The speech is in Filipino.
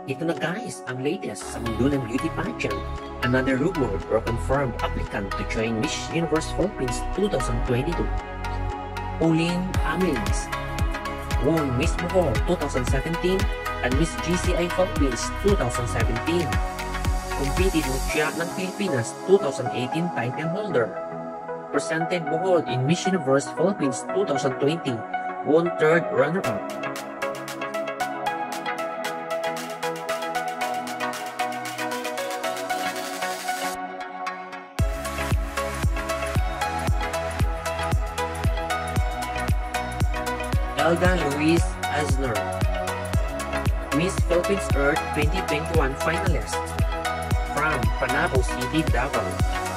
Ito na guys, ang latest sa mundo ng beauty pageant. Another rumored or confirmed applicant to join Miss Universe Philippines 2022. Pauline Amelinckx won Miss Bohol 2017 and Miss GCI Philippines 2017. Competed siya ng Pilipinas 2018 title holder. Presented Bohol in Miss Universe Philippines 2020, won third runner-up. Elda Aznar, Miss Philippines Earth 2021 finalist from Panabo City, Davao.